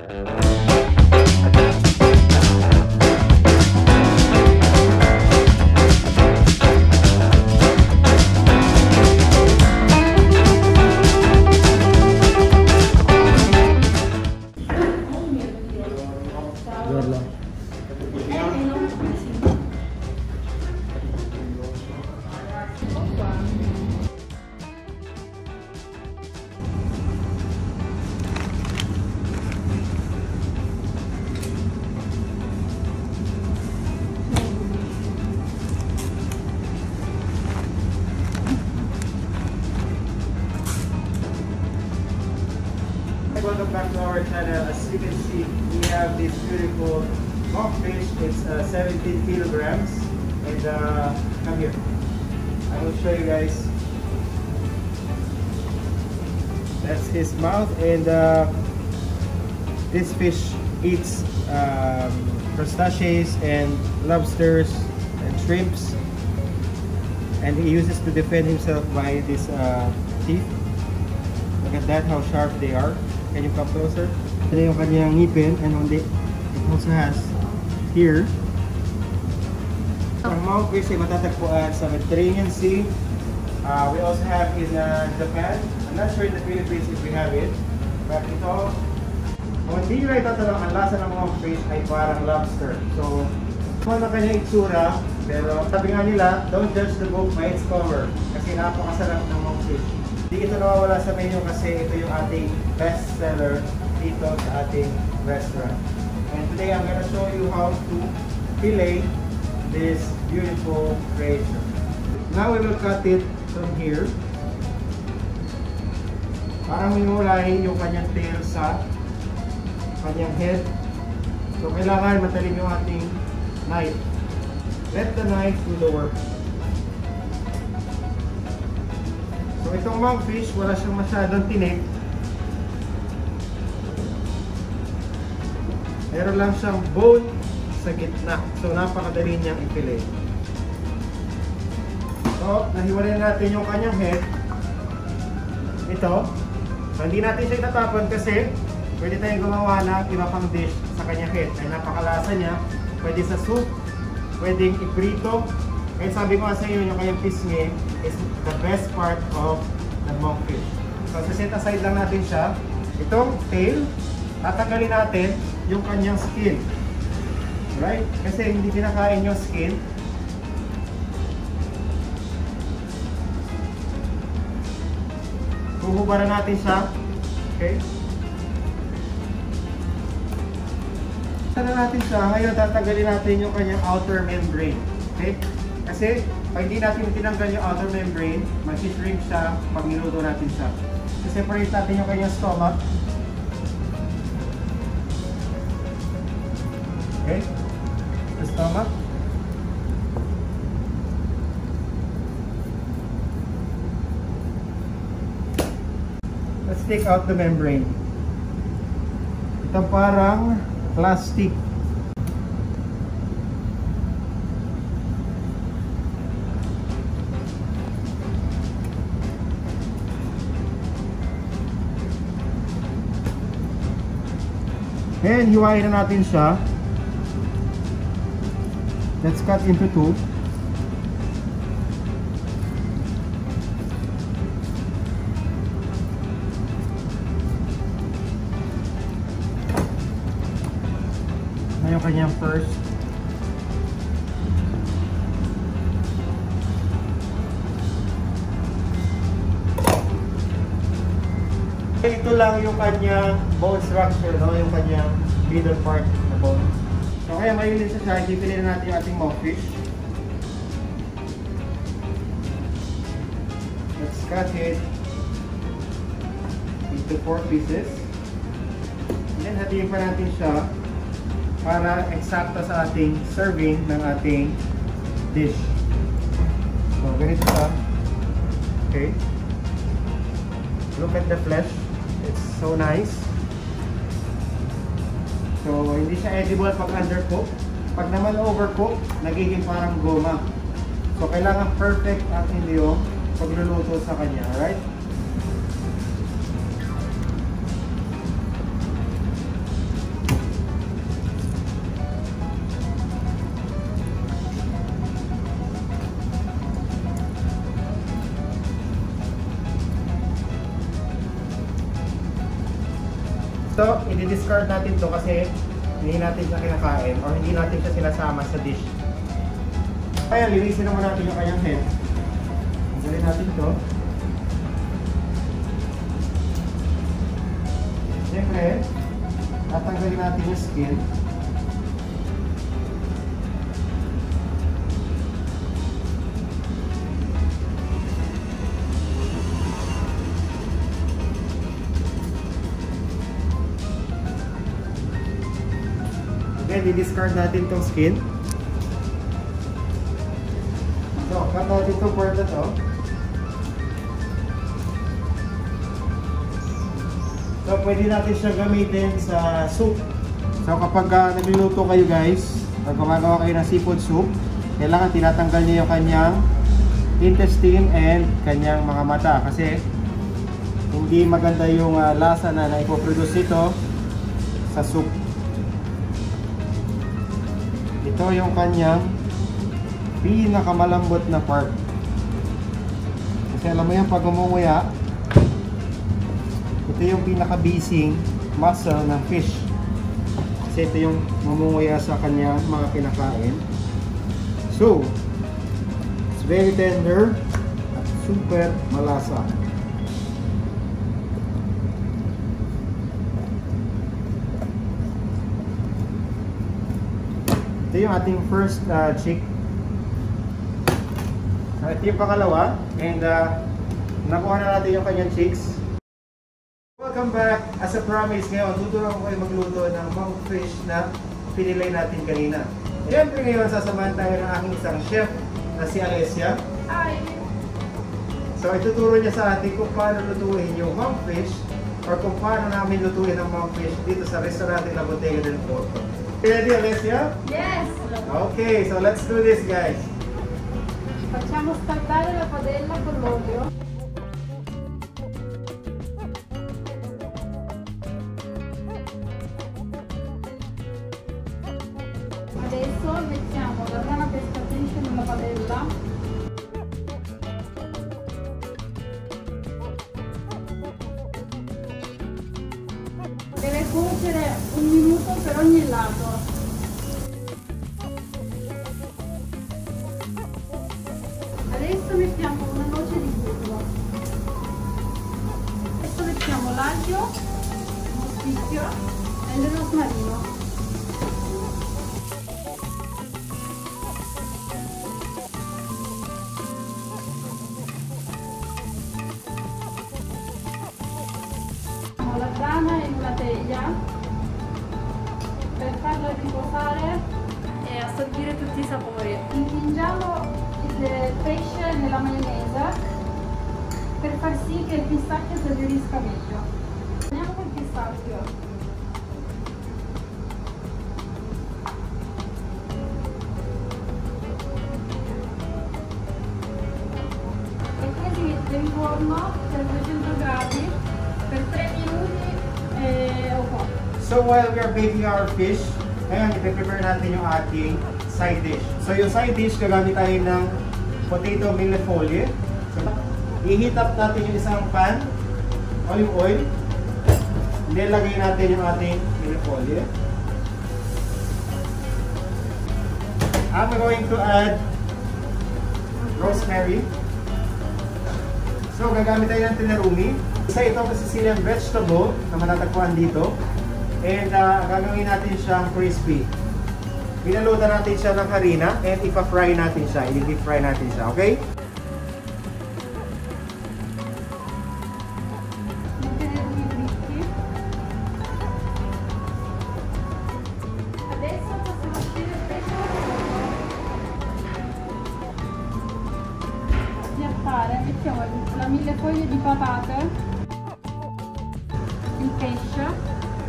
Welcome back to our channel. As you can see, we have this beautiful monkfish. It's 17 kilograms. And come here. I will show you guys. That's his mouth. And this fish eats crustaceans and lobsters and shrimps. And he uses to defend himself by these teeth. Look at that, how sharp they are. Can you come closer? Ito yung kanyang ngipin, and on it also has here. Ang monkfish ay matatagpuan sa Mediterranean Sea. We also have in Japan. I'm not sure in the Philippines if we have it. But ito, kung hindi nyo na itatanong, ang lasa ng monkfish ay parang lobster. So, ito na kanyang itsura. Pero sabi nga nila, don't judge the book by its cover. Kasi napakasarap ng monkfish. Hindi ito nawawala sa menu kasi ito yung ating best seller dito sa ating restaurant. And today I'm gonna show you how to fillet this beautiful creature. Now we will cut it from here. Parang minulahin yung kanyang tail sa kanyang head. So kailangan matalim yung ating knife. Let the knife do the work. So itong monkfish, wala siyang masyadong tinik. Meron lang siyang bone sa gitna. So napakadali niyang i-fillet. So nahiwalay natin yung kanyang head. Ito. So hindi natin siya itatapon kasi pwede tayong gumawa ng iba pang dish sa kanyang head. Ay napakalasa niya. Pwede sa soup, pwedeng i-prito. Kaya sabi ko nga sa inyo, yung kanyang pisngi is the best part of the monkfish. So, set aside lang natin siya. Itong tail, tatanggalin natin yung kanyang skin. Right? Kasi hindi kinakain yung skin. Huhubaran natin siya. Okay? Sana natin siya. Ngayon, tatanggalin natin yung kanyang outer membrane. Okay? Kasi pag hindi natin tinanggal yung outer membrane, mag-shrink siya pag niluto natin siya. So, separate natin yung kanyang stomach. Okay? The stomach. Let's take out the membrane. Ito parang plastic. And hiwain na natin siya. Let's cut into two. Na yung kanyang first. Ito lang yung kanyang bone structure, no? Yung kanyang middle part na bone. So kaya mayroon siya, i-fillet na natin yung ating monkfish. Let's cut it into 4 pieces. And then hatiin pa natin siya para eksakto sa ating serving ng ating dish. So ganito siya. Okay. Look at the flesh. It's so nice. So, hindi siya edible pag undercook. Pag naman overcook, nagiging parang goma. So, kailangan perfect ang inyong pagluluto sa kanya. Alright? i-discard natin to kasi hindi natin siya kinakain or hindi natin siya sinasama sa dish. Kaya linisin naman natin yung kanyang head. Tanggalin natin to. Siyempre, tatanggalin natin yung skin. Again, i-discard natin itong skin. So, cut natin itong part na to. So, pwede natin siya gamitin sa soup. So, kapag nagluluto kayo guys, or gumagawa kayo ng seafood soup, kailangan tinatanggal niyo yung kanyang intestine and kanyang mga mata. Kasi, hindi maganda yung lasa na naipoproduce ito sa soup. Ito yung kanyang pinakamalambot na part. Kasi alam mo yan, pag umunguya, ito yung pinaka-basing muscle ng fish. Kasi ito yung umunguya sa kanyang mga kinakain. So, it's very tender at super malasa. Ito yung ating first chick. Ito yung pangalawa. And nakuha na natin yung kanyang chicks. Welcome back! As a promise, ngayon tuturuan ko kayo magluto ng monkfish na pinilay natin kanina. Siyempre ngayon sasamahan tayo ng aking isang chef na si Alessia. Hi! So ituturo niya sa atin kung paano lutuin yung monkfish or kung paano namin lutuin ang monkfish dito sa Ristorante na Bottega del Porto. Ready, Alessia? Yes! Okay, so let's do this, guys. Facciamo scaldare la padella con l'olio. Adesso mettiamo la rana pescatrice nella padella. Deve cuocere 1 minuto per ogni lato. Adesso mettiamo una noce di burro. Adesso mettiamo l'aglio, uno spicchio e il rosmarino. Mettiamo la grana in una teglia per farla riposare e assorbire tutti i sapori. Intingiamo il pesce nella maionese per far sì che il pistacchio si aderisca meglio. Andiamo col pistacchio. E poi si mette in forno per 200 gradi per 3 minuti e o po'. So while we are baking our fish, ngayon i-prepare natin yung ating side dish. So yung side dish, gagamit tayo ng potato mille-folie. So, i-heat up natin yung isang pan, olive oil. Nilagay natin yung ating mille-folie. I'm going to add rosemary. So gagamit tayo ng tinarumi. Isa itong Sicilian vegetable na matatagpuan dito. And gagawin natin siyang crispy. Pinalutan natin siya ng harina and ipa-fry natin siya. I-deep fry natin siya, okay? Adesso possiamo uscire il pesce. Piattare, mettiamo la millefoglio di patate, il pesce.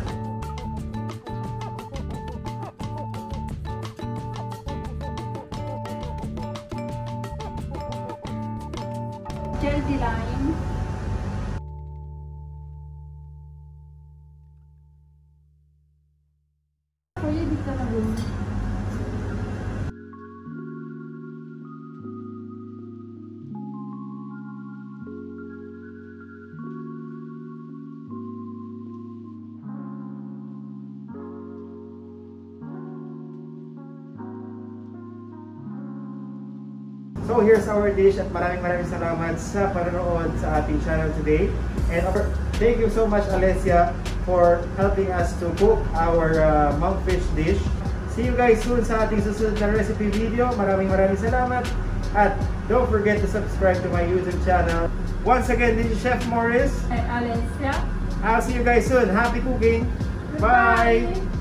Gel di lime, foglie di tarallume. So here's our dish at maraming salamat sa panonood sa ating channel today. And thank you so much, Alessia, for helping us to cook our monkfish dish. See you guys soon sa ating susunod na recipe video. Maraming salamat. At don't forget to subscribe to my YouTube channel. Once again, this is Chef Morris. And Alessia. I'll see you guys soon. Happy cooking. Goodbye. Bye.